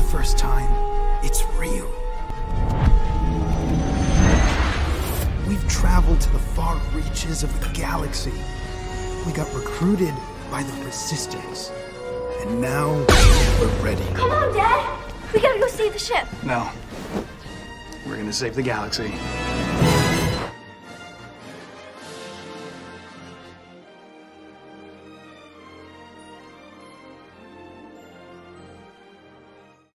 first time, it's real. We've traveled to the far reaches of the galaxy. We got recruited by the Resistance. And now, we're ready. Come on, Dad! We gotta go save the ship. No. We're gonna save the galaxy.